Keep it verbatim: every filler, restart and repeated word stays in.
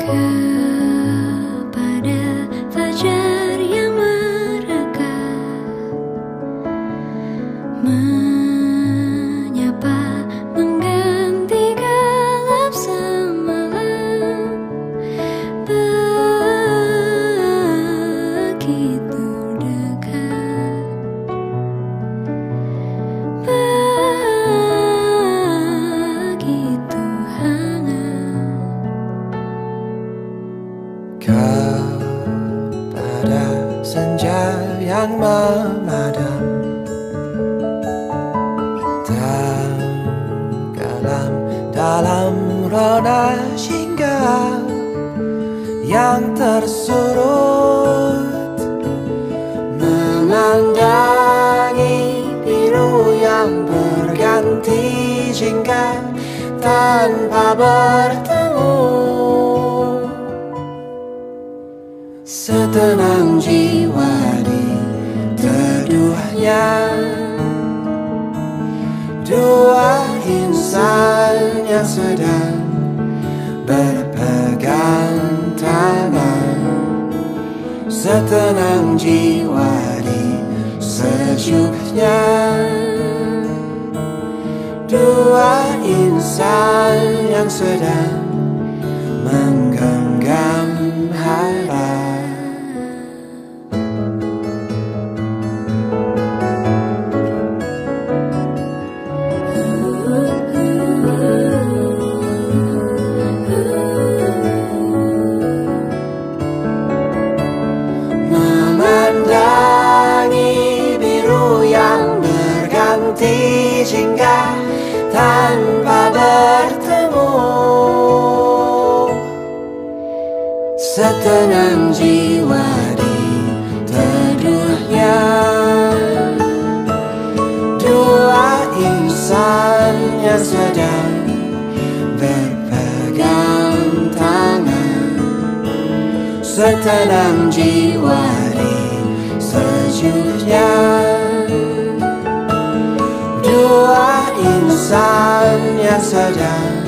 kepada fajar yang mereka, menyapa mengganti gelap semalam. Begitu dekat, begitu hangat. Kepada senja yang memadam, tenggelam dalam rona hingga yang tersurut, memandangi biru yang berganti jingga tanpa bertemu. Setenang jiwa di teduhnya, dua insan yang sedang berpegang tangan. Setenang jiwa di sejuknya, dua insan yang sedang menggenggam harap. Memandangi biru yang berganti jingga tanpa bertemu. Setenang jiwa di teduhnya, dua insan yang sedang berpegang tangan. Setenang jiwa di sejuknya, dua insan yang sedang